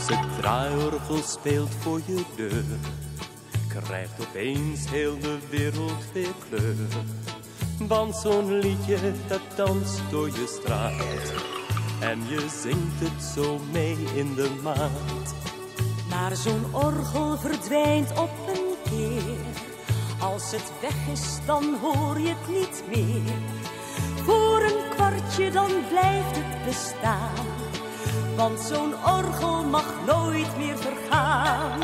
Als het draaiorgel speelt voor je deur, krijgt opeens heel de wereld weer kleur. Want zo'n liedje dat danst door je straat en je zingt het zo mee in de maat. Maar zo'n orgel verdwijnt op een keer. Als het weg is, dan hoor je het niet meer. Voor een kwartje dan blijft het bestaan, want zo'n orgel mag nooit meer vergaan.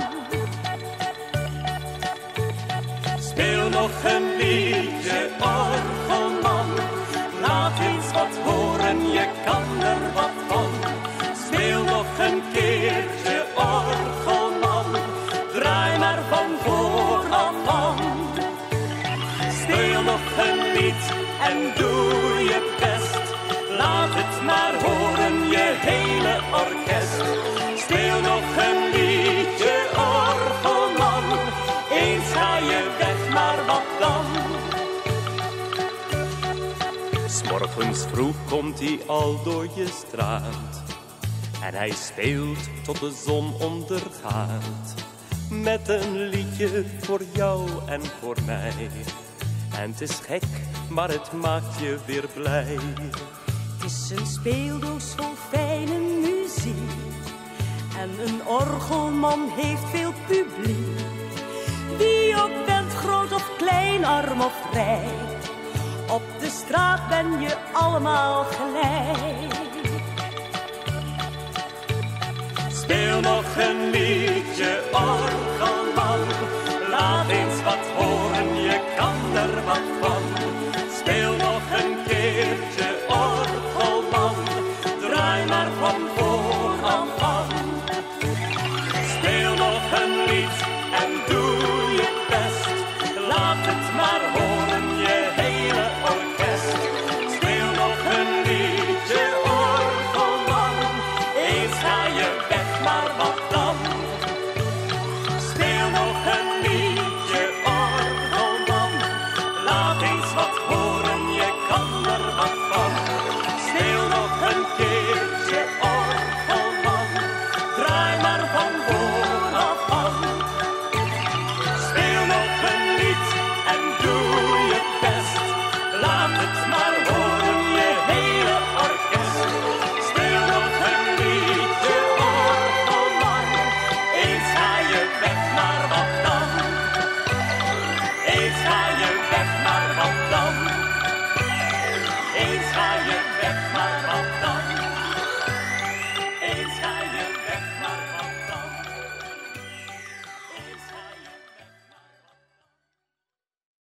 Speel nog een liedje, orgelman. Laat eens wat horen, je kan er wat van. Speel nog een keertje, orgelman. Draai maar van vooraf aan. Speel nog een lied en doe je best. Laat het maar horen, je hele orkest. Speel nog een liedje, orgelman. Eens ga je weg, maar wat dan? 'S Morgens vroeg komt hij al door je straat en hij speelt tot de zon ondergaat. Met een liedje voor jou en voor mij. En het is gek, maar het maakt je weer blij. Het is een speeldoos vol fijne muziek en een orgelman heeft veel publiek. Wie ook bent, groot of klein, arm of rijk, op de straat ben je allemaal gelijk.